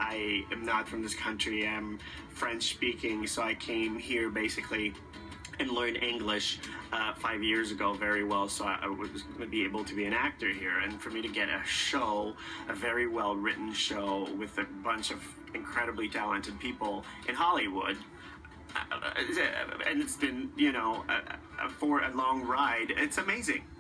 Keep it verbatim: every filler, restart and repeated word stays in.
I am not from this country. I'm French speaking, so I came here basically and learned English uh, five years ago very well, so I, I was going to be able to be an actor here. And for me to get a show, a very well written show with a bunch of incredibly talented people in Hollywood, uh, and it's been, you know, a, a, for a long ride, it's amazing.